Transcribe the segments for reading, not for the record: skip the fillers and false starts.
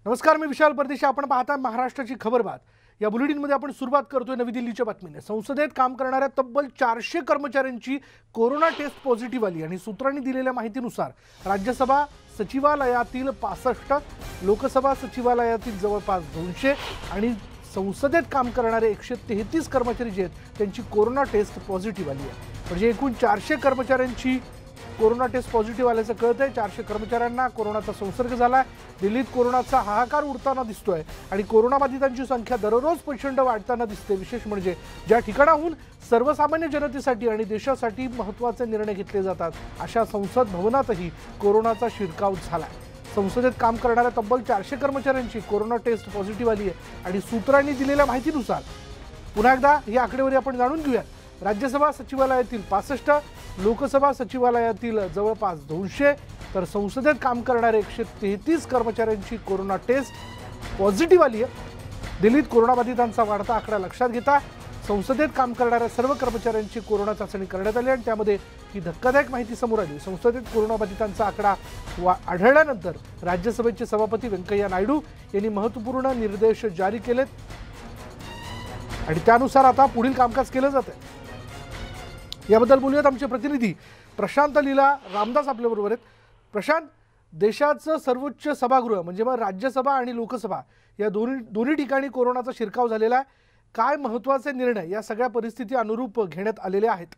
नमस्कार, मी विशाल परदेशी. आपण पाहता महाराष्ट्राची खबरबात. या बुलेटिनमध्ये आपण सुरुवात करतोय नवी दिल्लीच्या बातमीने. संसदेत काम करणाऱ्या तब्बल 400 कर्मचाऱ्यांची कोरोना टेस्ट पॉझिटिव्ह आली आणि सूत्रांनी दिलेल्या माहितीनुसार राज्यसभा सचिवालयातील 65, लोकसभा सचिवालयातील जवळपास 200 आणि संसदेत काम करणारे 133 कर्मचारी जे आहेत त्यांची कोरोना टेस्ट पॉझिटिव्ह आली आहे. म्हणजे एकूण 400 कर्मचाऱ्यांची कोरोना टेस्ट पॉझिटिव्ह आल्याचं कळतंय. 400 कर्मचाऱ्यांना कोरोनाचा संसर्ग झालाय. दिल्लीत कोरोनाचा हाहाकार उडताना दिसतोय आणि कोरोनाबाधितांची संख्या दररोज प्रचंड वाढताना दिसते. विशेष म्हणजे ज्या ठिकाणाहून सर्वसामान्य जनतेसाठी आणि देशासाठी महत्त्वाचे निर्णय घेतले जातात अशा संसद भवनातही कोरोनाचा शिरकाव झालाय. संसदेत काम करणाऱ्या तब्बल 400 कर्मचाऱ्यांची कोरोना टेस्ट पॉझिटिव्ह आली आहे आणि सूत्रांनी दिलेल्या माहितीनुसार पुन्हा एकदा ही आकडेवारी आपण जाणून घेऊया. राज्यसभा सचिवालयातील 65, लोकसभा सचिवालयातील जवळपास 200 तर संसदेत काम करणारे 133 कर्मचाऱ्यांची कोरोना टेस्ट पॉझिटिव्ह आली आहे. दिल्लीत कोरोनाबाधितांचा वाढता आकडा लक्षात घेता संसदेत काम करणाऱ्या सर्व कर्मचाऱ्यांची कोरोना चाचणी करण्यात आली आणि त्यामध्ये ही धक्कादायक माहिती समोर आली. संसदेत कोरोनाबाधितांचा आकडा आढळल्यानंतर राज्यसभेचे सभापती व्यंकय्या नायडू यांनी महत्त्वपूर्ण निर्देश जारी केलेत आणि त्यानुसार आता पुढील कामकाज केलं जात आहे. याबद्दल बोलूयात. आमचे प्रतिनिधी प्रशांत लीला रामदास आपल्याबरोबर आहेत. प्रशांत, देशाचं सर्वोच्च सभागृह म्हणजे मग राज्यसभा आणि लोकसभा या दोन्ही ठिकाणी कोरोनाचा शिरकाव झालेला आहे. काय महत्त्वाचे निर्णय या सगळ्या परिस्थिती अनुरूप घेण्यात आलेले आहेत?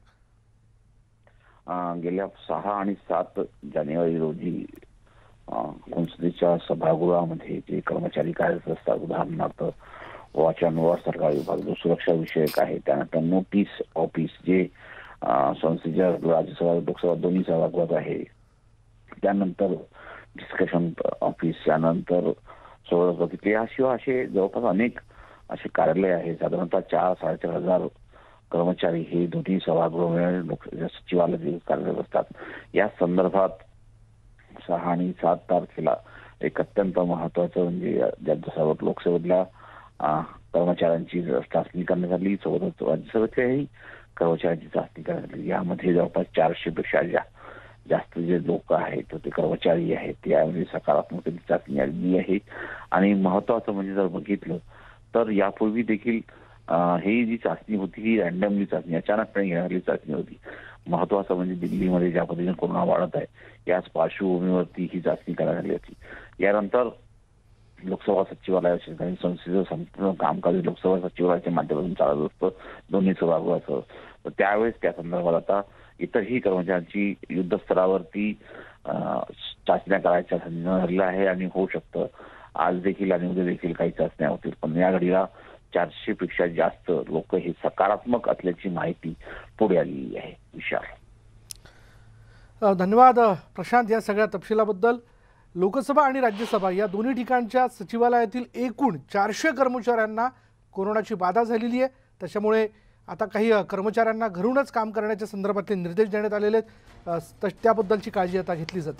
गेल्या 6 आणि 7 जानेवारी रोजी संसदेच्या सभागृहामध्ये जे कर्मचारी कार्यरत असतात, उदाहरणार्थ वॉच अँड वॉर्ड सरकार विभाग जो सुरक्षा विषयक आहे, त्यानंतर नोटीस ऑफिस जे संसदेच्या राज्यसभा लोकसभा दोन्ही सभागृहात आहे, त्यानंतर डिस्कशन ऑफिस, त्यानंतर सोडत याशिवाय असे जवळपास अनेक असे कार्यालय आहेत. साधारणतः 4-4.5 हजार कर्मचारी हे दोन्ही सभागृह सचिवालय कार्यरत असतात. या संदर्भात 6 आणि 7 तारखेला एक अत्यंत महत्वाचं म्हणजे राज्यसभेत लोकसभेतल्या कर्मचाऱ्यांची चाचणी करण्यात आली. सोबतच राज्यसभेतल्याही कर्मचाऱ्यांची चाचणी करण्यात आली. यामध्ये जवळपास 400 पेक्षा जास्त जे लोक आहेत ते कर्मचारी आहेत यामध्ये सकारात्मक चाचणी आली आहे. आणि महत्वाचं म्हणजे जर बघितलं तर यापूर्वी देखील ही जी चाचणी होती ही रॅन्डमली चाचणी, अचानकपणे घेणारी चाचणी होती. महत्वाचं म्हणजे दिल्लीमध्ये ज्या पद्धतीने कोरोना वाढत आहे याच पार्श्वभूमीवरती ही चाचणी करण्यात आली होती. यानंतर लोकसभा सचिवालयाचे आणि संसदेचं संपूर्ण कामकाज लोकसभा सचिवालयाच्या माध्यमातून चालत असतं दोन्ही सभागृहाचं. तर त्यावेळेस त्या संदर्भात आता इतरही कर्मचाऱ्यांची युद्धस्तरावरती चाचण्या करायच्या झालेलं आहे आणि होऊ शकतं आज देखील आणि उद्या देखील काही चाचण्या होतील. पण या घडीला 400 पेक्षा जास्त लोक हे सकारात्मक असल्याची माहिती पुढे आलेली आहे. विशाल, धन्यवाद प्रशांत या सगळ्या तपशिलाबद्दल. लोकसभा आणि राज्यसभा या दोन्ही ठिकाणच्या सचिवालयातील एकूण 400 कर्मचाऱ्यांना कोरोनाची बाधा झालेली आहे. त्याच्यामुळे आता काही कर्मचाऱ्यांना घरूनच काम करण्याच्या संदर्भातले निर्देश देण्यात आलेले आहेत. त्याबद्दलची काळजी आता घेतली जाते.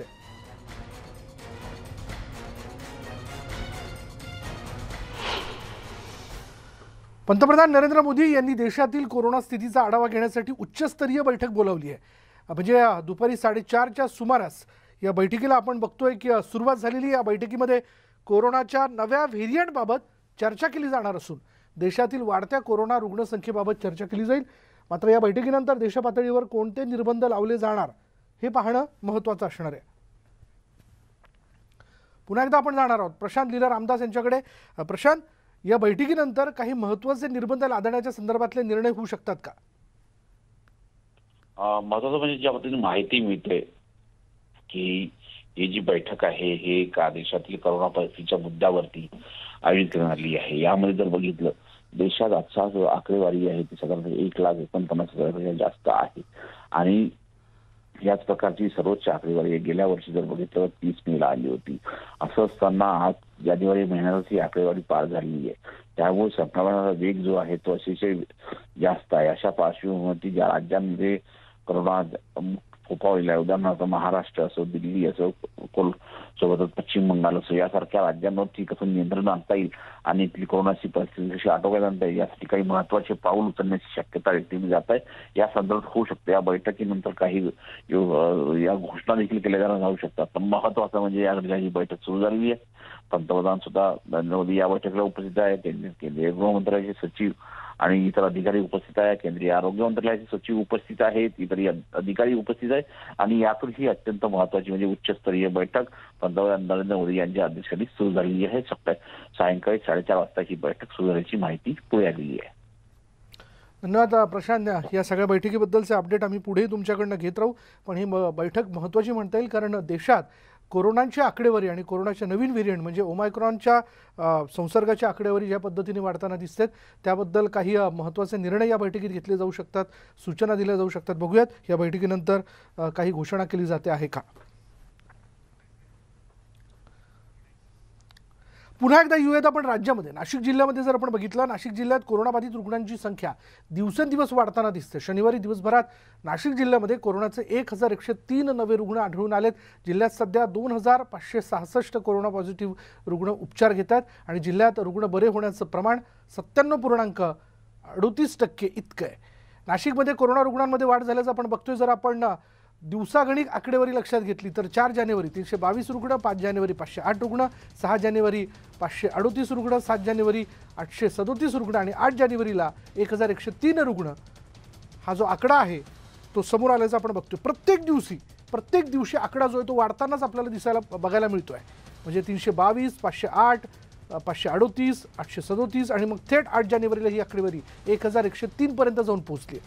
पंतप्रधान नरेंद्र मोदी यांनी देशातील कोरोना स्थितीचा आढावा घेण्यासाठी उच्चस्तरीय बैठक बोलावली आहे. म्हणजे दुपारी 4:30च्या सुमारास या बैठकीला आपण बघतोय की सुरुवात झालेली. या बैठकीमध्ये कोरोनाच्या नव्या व्हेरियंटबाबत चर्चा केली जाणार असून देशातील वाढत्या कोरोना रुग्णसंख्येबाबत चर्चा केली जाईल. मात्र या बैठकीनंतर देशपातळीवर कोणते निर्बंध लावले जाणार हे पाहणं महत्त्वाचं असणार आहे. पुन्हा एकदा आपण जाणार आहोत प्रशांत लीला रामदास यांच्याकडे. प्रशांत, या बैठकीनंतर काही महत्त्वाचे निर्बंध लादण्याच्या संदर्भातले निर्णय होऊ शकतात का? महत्वाचं म्हणजे ज्या पद्धतीने माहिती मिळते की ही जी बैठक आहे हे एका देशातील कोरोना परिस्थितीच्या मुद्द्यावरती आयोजित करण्यात आली आहे. यामध्ये जर बघितलं देशात आजचा जो आकडेवारी आहे ती साधारणतः 1,49,000 जास्त आहे आणि याच प्रकारची सर्वोच्च आकडेवारी गेल्या वर्षी जर बघितलं 30 मेला आली होती. असं असताना आज जानेवारी महिन्यातच ही आकडेवारी पार झालेली आहे. त्यामुळे संक्रमणाचा वेग जो आहे तो अतिशय जास्त आहे. अशा पार्श्वभूमीवरती ज्या राज्यांमध्ये कोरोना फोफावलेला आहे. उदाहरणार्थ महाराष्ट्र असो, दिल्ली असो, सोबतच पश्चिम बंगाल असो यासारख्या राज्यांवरती कसं नियंत्रण आणता येईल आणि इथली कोरोनाची परिस्थिती कशी आटोक्यात आणता येईल यासाठी काही महत्वाचे पाऊल उचलण्याची शक्यता व्यक्त जात आहे. या संदर्भात होऊ शकते. या बैठकीनंतर काही या घोषणा देखील केल्या जाऊ शकतात. पण महत्वाचं म्हणजे या ही बैठक सुरू झालेली आहे. पंतप्रधान सुद्धा नरेंद्र मोदी या बैठकीला उपस्थित आहे. केंद्रीय गृहमंत्र्याचे सचिव आणि इतर अधिकारी उपस्थित आहे. केंद्रीय आरोग्य मंत्रालयाचे सचिव उपस्थित आहेत. इतर अधिकारी उपस्थित आहेत आणि यातून ही अत्यंत महत्वाची म्हणजे उच्चस्तरीय बैठक पंतप्रधान नरेंद्र मोदी यांच्या अध्यक्षतेखाली सुरू झालेली आहे. सायंकाळी 4:30 वाजता ही बैठक सुरू झाल्याची माहिती पुढे आलेली आहे. धन्यवाद प्रशांत. या सगळ्या बैठकीबद्दलचे अपडेट आम्ही पुढे तुमच्याकडनं घेत राहू. पण ही बैठक महत्त्वाची म्हणता येईल कारण देशात कोरोनाची आकडेवारी आणि कोरोनाच्या नवीन व्हेरियंट म्हणजे ओमायक्रॉनच्या संसर्गाच्या आकडेवारी ज्या पद्धतीने वाढताना दिसतात त्याबद्दल काही महत्त्वाचे निर्णय या बैठकीत घेतले जाऊ शकतात, सूचना दिल्या जाऊ शकतात. बघूयात या बैठकीनंतर काही घोषणा केली जाते आहे का. पुन्हा एकदा येऊयात आपण राज्यामध्ये. नाशिक जिल्ह्यामध्ये जर आपण बघितलं, नाशिक जिल्ह्यात कोरोनाबाधित रुग्णांची संख्या दिवसेंदिवस वाढताना दिसते. शनिवारी दिवसभरात नाशिक जिल्ह्यामध्ये कोरोनाचे 1103 नवे रुग्ण आढळून आलेत. जिल्ह्यात सध्या 2566 कोरोना पॉझिटिव्ह रुग्ण उपचार घेतात आणि जिल्ह्यात रुग्ण बरे होण्याचं प्रमाण 97.38% इतकं आहे. नाशिकमध्ये कोरोना रुग्णांमध्ये वाढ झाल्याचं आपण बघतोय. जर आपण दिवसागणिक आकडेवारी लक्षात घेतली तर 4 जानेवारी 322 रुग्ण, 5 जानेवारी 508 रुग्ण, 6 जानेवारी 538 रुग्ण, 7 जानेवारी 837 रुग्ण आणि 8 जानेवारीला 1103 रुग्ण हा जो आकडा आहे तो समोर आल्याचं आपण बघतोय. प्रत्येक दिवशी आकडा जो आहे तो वाढतानाच आपल्याला बघायला मिळतोय. म्हणजे 322, 508, 538, 837 आणि मग थेट 8 जानेवारीला ही आकडेवारी 1103 पर्यंत जाऊन पोहोचली.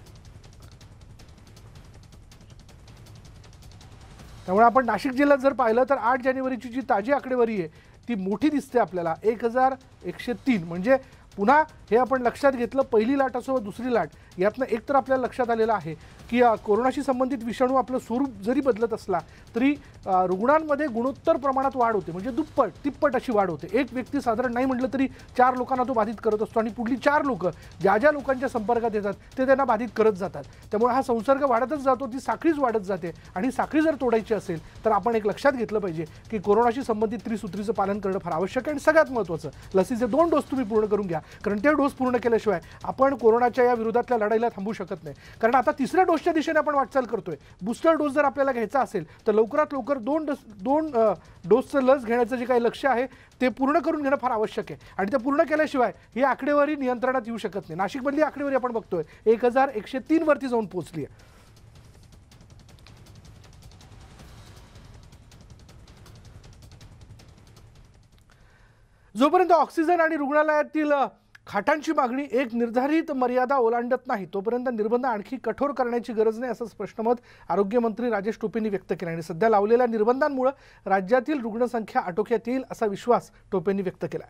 त्यामुळे आपण नाशिक जिल्ह्यात जर पाहिलं तर 8 जानेवारीची जी ताजी आकडेवारी आहे ती मोठी दिसते आपल्याला. 1103 म्हणजे पुन्हा हे आपण लक्षात घेतलं पहिली लाट असो दुसरी लाट यातनं एक तर आपल्याला लक्षात आलेलं आहे की कोरोनाशी संबंधित विषाणू आपलं स्वरूप जरी बदलत असला तरी रुग्णांमध्ये गुणोत्तर प्रमाणात वाढ होते. म्हणजे दुप्पट तिप्पट अशी वाढ होते. एक व्यक्ती साधारण नाही म्हटलं तरी 4 लोकांना तो बाधित करत असतो आणि पुढली 4 लोक ज्या लोकांच्या संपर्कात येतात ते त्यांना बाधित करत जातात. त्यामुळे हा संसर्ग वाढतच जातो, ती साखळीच वाढत जाते आणि साखळी जर तोडायची असेल तर आपण एक लक्षात घेतलं पाहिजे की कोरोनाशी संबंधित त्रिसूत्रीचं पालन करणं फार आवश्यक आहे. आणि सगळ्यात महत्त्वाचं लसीचे 2 डोस तुम्ही पूर्ण करून घ्या कारण ते डोस पूर्ण केल्याशिवाय आपण कोरोनाच्या या विरोधातल्या लढाईला थांबू शकत नाही. कारण आता तिसऱ्या डोसच्या दिशेने आपण वाटचाल करतोय. बूस्टर डोस जर आपल्याला घ्यायचा असेल तर लवकरात लवकर 2 डोसचं लस घेण्याचं जे काही लक्ष्य आहे ते पूर्ण करून घेणं फार आवश्यक आहे आणि ते पूर्ण केल्याशिवाय ही आकडेवारी नियंत्रणात येऊ शकत नाही. नाशिकमधली आकडेवारी आपण बघतोय 1103 वरती जाऊन पोहोचली आहे. जोपर्यंत ऑक्सिजन आणि रुग्णालयातील खाटांची मागणी एक निर्धारित मर्यादा ओलांडत नाही तोपर्यंत निर्बंध आणखी कठोर करण्याची गरज नाही असं स्पष्ट मत आरोग्यमंत्री राजेश टोपेंनी व्यक्त केलं. आणि सध्या लावलेल्या निर्बंधांमुळे राज्यातील रुग्णसंख्या आटोक्यात येईल असा विश्वास टोपेंनी व्यक्त केला.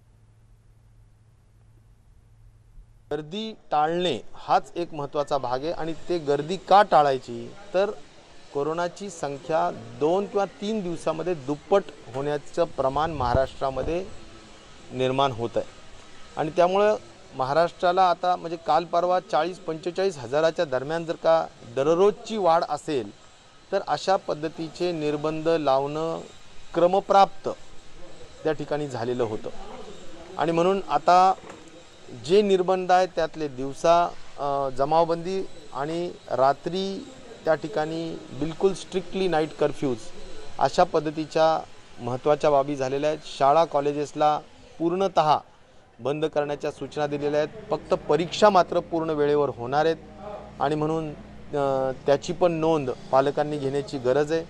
गर्दी टाळणे हाच एक महत्त्वाचा भाग आहे आणि ते गर्दी का टाळायची तर कोरोनाची संख्या 2 किंवा 3 दिवसामध्ये दुप्पट होण्याचं प्रमाण महाराष्ट्रामध्ये निर्माण होत आहे आणि त्यामुळे महाराष्ट्राला आता म्हणजे काल परवा 40-45 हजाराच्या दरम्यान जर का दररोजची वाढ असेल तर अशा पद्धतीचे निर्बंध लावणं क्रमप्राप्त त्या ठिकाणी झालेलं होतं. आणि म्हणून आता जे निर्बंध आहेत त्यातले दिवसा जमावबंदी आणि रात्री त्या ठिकाणी बिलकुल स्ट्रिक्टली नाईट कर्फ्यूज अशा पद्धतीच्या महत्त्वाच्या बाबी झालेल्या आहेत. शाळा कॉलेजेसला पूर्णतः बंद करण्याच्या सूचना दिलेल्या आहेत. फक्त परीक्षा मात्र पूर्ण वेळेवर होणार आहेत आणि म्हणून त्याची पण नोंद पालकांनी घेण्याची गरज आहे.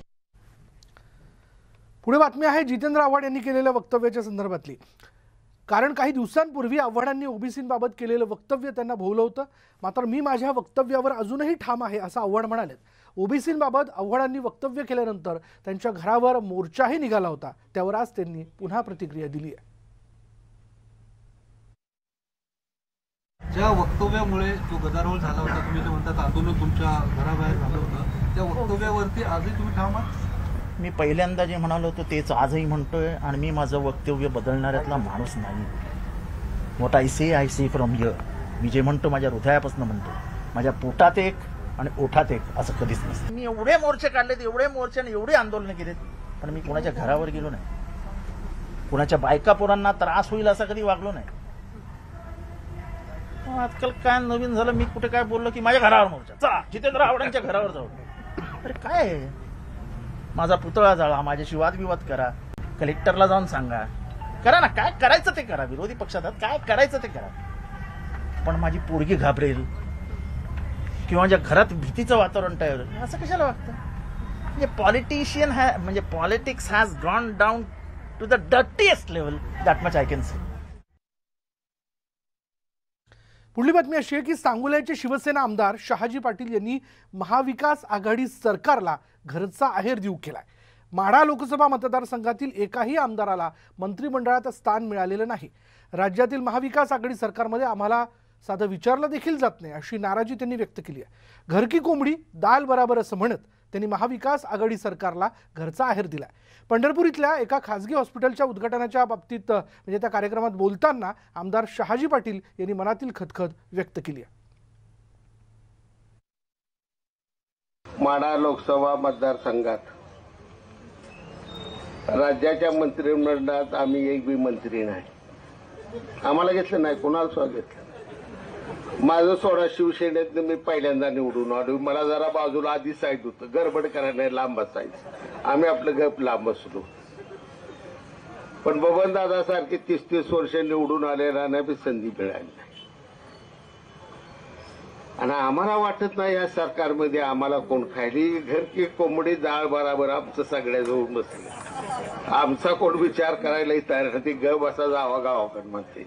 पुढे बातमी आहे जितेंद्र आव्हाड यांनी केलेल्या वक्तव्याच्या संदर्भातली. कारण काही दिवसांपूर्वी आव्हाडांनी ओबीसींबाबत केलेलं वक्तव्य त्यांना भोवलं होतं. मात्र मी माझ्या वक्तव्यावर अजूनही ठाम आहे असं आव्हाड म्हणालेत. ओबीसींबाबत आव्हाडांनी वक्तव्य केल्यानंतर त्यांच्या घरावर मोर्चाही निघाला होता. त्यावर आज त्यांनी पुन्हा प्रतिक्रिया दिली आहे. ज्या वक्तव्यामुळे जो गदारोळ झाला होता, तुम्ही जे म्हणतात आंदोलन तुमच्या घराबाहेर झालं होतं, त्या वक्तव्यावरती आजही तुम्ही ठाम आहात? मी पहिल्यांदा जे म्हणालो होतो तेच आजही म्हणतोय आणि मी माझं वक्तव्य बदलणाऱ्यातला माणूस नाही. What I say from here. मी जे म्हणतो माझ्या हृदयापासून म्हणतो. माझ्या पोटात एक आणि ओठात एक असं कधीच नसतं. मी एवढे मोर्चे काढलेत, एवढे मोर्चे आणि एवढी आंदोलनं केलीत, पण मी कोणाच्या घरावर गेलो नाही, कोणाच्या बायका पोरांना त्रास होईल असं कधी वागलो नाही. आजकाल काय नवीन झालं, मी कुठे काय बोललो की माझ्या घरावर मोर्चा, चला जितेंद्र आव्हाडांच्या घरावर जाऊ. अरे काय आहे? माझा पुतळा जाळा, माझ्याशी वादविवाद करा, कलेक्टरला जाऊन सांगा, करा ना, काय करायचं ते करा. विरोधी पक्षात काय करायचं ते करा, पण माझी पोरगी घाबरेल किंवा माझ्या घरात भीतीचं वातावरण तयार होईल असं कशाला वागतं? म्हणजे पॉलिटिशियन म्हणजे politics has gone down to the dirtiest level, that much I can say. पुढली बातमी अशी आहे की सांगोल्याचे शिवसेना आमदार शहाजी पाटील यांनी महाविकास आघाडी सरकारला घरचा आहेर देऊ केलाय. माढा लोकसभा मतदारसंघातील एकाही आमदाराला मंत्रिमंडळात स्थान मिळालेलं नाही. राज्यातील महाविकास आघाडी सरकारमध्ये आम्हाला साधं विचारलं देखील जात नाही, अशी नाराजी त्यांनी व्यक्त केली आहे. घर की कोंबडी दाल बराबर असं म्हणत त्यांनी महाविकास आघाडी सरकारला घरचा आहेर दिलाय. पंढरपूर इथल्या एका खासगी हॉस्पिटलच्या उद्घाटनाच्या बाबतीत म्हणजे त्या कार्यक्रमात बोलताना आमदार शहाजी पाटील यांनी मनातील खदखद व्यक्त केली आहे. माढा लोकसभा मतदारसंघात राज्याच्या मंत्रिमंडळात आम्ही एक बी मंत्री नाही. आम्हाला घेतलं नाही, कोणाला सुद्धा घेतलं. माझं सोडा शिवसेनेत मी पहिल्यांदा निवडून आलो. मला जरा बाजूला आधी साईड होतं, गडबड करायला नाही, लांब बसायचं. आम्ही आपलं गप लांब बसलो. पण बबनदादा सारखे 30-30 वर्ष निवडून आलेला नाही, संधी मिळाली नाही. आणि आम्हाला वाटत नाही या सरकारमध्ये आम्हाला कोण खायली. घर की कोंबडी जाळ बराबर आमचं सगळ्याजवळ बसले. आमचा कोण विचार करायलाही तयार नाही. गप असा जावा गावाकडे म्हणते.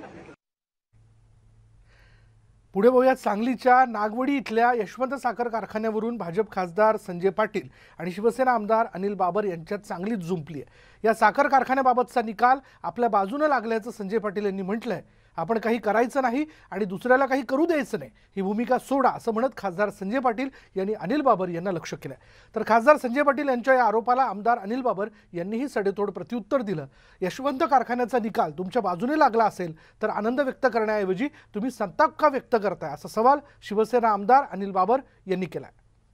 पुढे बघूयात सांगलीच्या नागवडी इथल्या यशवंत साखर कारखान्यावरून भाजप खासदार संजय पाटील आणि शिवसेना आमदार अनिल बाबर यांच्यात चांगलीच जुंपली आहे. या साखर कारखान्याबाबतचा निकाल आपल्या बाजूने लागल्याचं संजय पाटील यांनी म्हटलंय. आपण काही करायचं नाही आणि दुसऱ्याला काही करू द्यायचं नाही, ही भूमिका सोडा असं म्हणत खासदार संजय पाटील यांनी अनिल बाबर यांना लक्ष्य केलं. तर खासदार संजय पाटील यांच्या या आरोपाला आमदार अनिल बाबर यांनीही सडेतोड प्रत्युत्तर दिलं. यशवंत कारखान्याचा निकाल तुमच्या बाजूने लागला असेल तर आनंद व्यक्त करण्याऐवजी तुम्ही संताप का व्यक्त करताय, असा सवाल शिवसेना आमदार अनिल बाबर यांनी केलाय.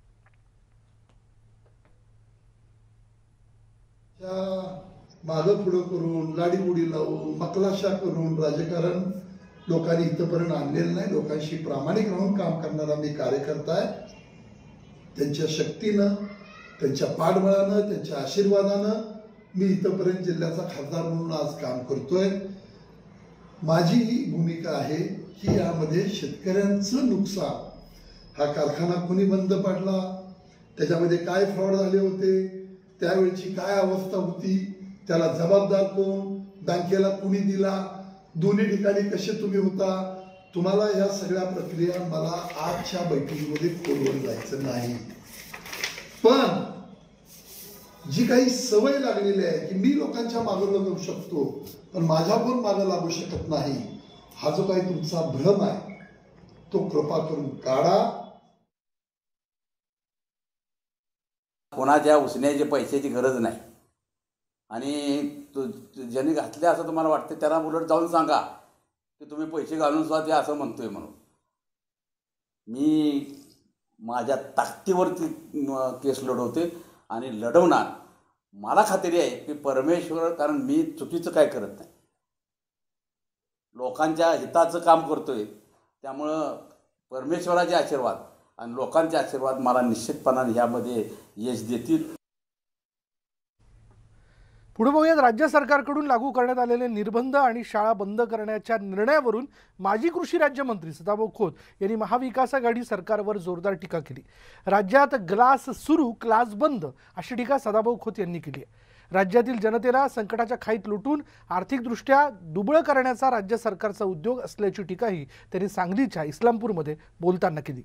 मागं पुढं करून लाडीबुडी लावून मकलाशा करून राजकारण लोकांनी इथंपर्यंत आणलेलं नाही. लोकांशी प्रामाणिक राहून काम करणारा मी कार्यकर्ता आहे. त्यांच्या शक्तीनं, त्यांच्या पाठबळानं, त्यांच्या आशीर्वादानं मी इथंपर्यंत जिल्ह्याचा खासदार म्हणून आज काम करतोय. माझी ही भूमिका आहे की यामध्ये शेतकऱ्यांचं नुकसान, हा कारखाना कोणी बंद पाडला, त्याच्यामध्ये काय फ्रॉड झाले होते, त्यावेळची काय अवस्था होती, त्याला जबाबदार कोण, बँकेला कुणी दिला, दोन्ही ठिकाणी कसे तुम्ही होता, तुम्हाला या सगळ्या प्रक्रिया मला आजच्या बैठकीमध्ये खोलवर जायचं नाही. पण जी काही सवय लागलेली आहे की मी लोकांच्या मागं लागू शकतो पण माझ्या पण मागं लागू शकत नाही, हा जो काही तुमचा भ्रम आहे तो कृपा करून काढा. कोणाच्या उसण्याच्या पैशाची गरज नाही. आणि ज्यांनी घातले असं तुम्हाला वाटतं त्याला उलट जाऊन सांगा की तुम्ही पैसे घालून सुद्धा ते असं म्हणतोय म्हणून. मी माझ्या ताकदीवरती केस लढवते आणि लढवणार. मला खात्री आहे की परमेश्वर, कारण मी चुकीचं काय करत नाही, लोकांच्या हिताचं काम करतोय, त्यामुळं परमेश्वराचे आशीर्वाद आणि लोकांचे आशीर्वाद मला निश्चितपणाने यामध्ये यश देतील. पुढे बघूयात राज्य सरकारकडून लागू करण्यात आलेले निर्बंध आणि शाळा बंद करण्याच्या निर्णयावरून माजी कृषी राज्यमंत्री सदाभाऊ खोत यांनी महाविकास आघाडी सरकारवर जोरदार टीका केली. राज्यात ग्लास सुरू क्लास बंद अशी टीका सदाभाऊ खोत यांनी केली आहे. राज्यातील जनतेला संकटाच्या खाईत लुटून आर्थिकदृष्ट्या दुबळं करण्याचा राज्य सरकारचा उद्योग असल्याची टीकाही त्यांनी सांगलीच्या इस्लामपूरमध्ये बोलताना केली.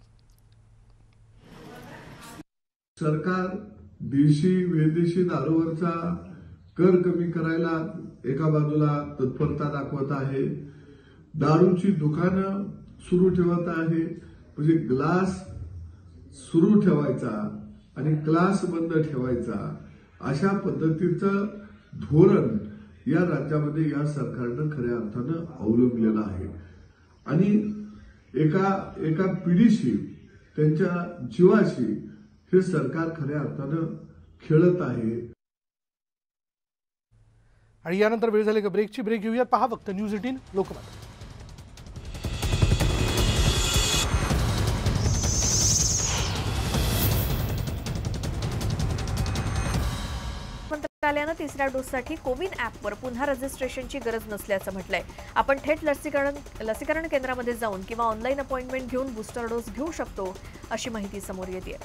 सरकार देशी विदेशी दारूवरचा कर कमी करायला एका बाजूला तत्परता दाखवत आहे, दारूची दुकानं सुरू ठेवत आहे. म्हणजे ग्लास सुरू ठेवायचा आणि क्लास बंद ठेवायचा अशा पद्धतीचं धोरण या राज्यामध्ये या सरकारनं खऱ्या अर्थानं अवलंबलेलं आहे. आणि एका पिढीशी त्यांच्या जीवाशी हे सरकार खऱ्या अर्थानं खेळत आहे. आणि यानंतर वेळ झाली का ब्रेकची. ब्रेक घेऊयात. पहा फक्त न्यूज 18 लोकमत. मंत्रालयानं तिसऱ्या डोससाठी कोविन ॲपवर पुन्हा रजिस्ट्रेशनची गरज नसल्याचं म्हटलंय. आपण थेट लसीकरण केंद्रामध्ये जाऊन किंवा ऑनलाईन अपॉइंटमेंट घेऊन बूस्टर डोस घेऊ शकतो, अशी माहिती समोर येते.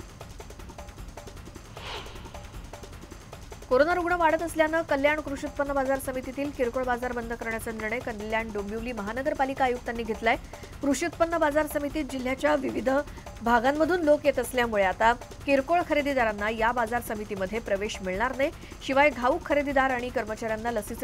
कोरोना रुग्ण वाढत असल्यानं कल्याण कृषी उत्पन्न बाजार समितीतील किरकोळ बाजार बंद करण्याचा निर्णय कल्याण डोंबिवली महानगरपालिका आयुक्तांनी घेतलाय. कृषी उत्पन्न बाजार समितीत जिल्ह्याच्या विविध भागांमधून लोक येत असल्यामुळे आता किरकोळ खरेदीदारांना या बाजार समितीमध्ये प्रवेश मिळणार नाही. शिवाय घाऊक खरेदीदार आणि कर्मचाऱ्यांना लसीचे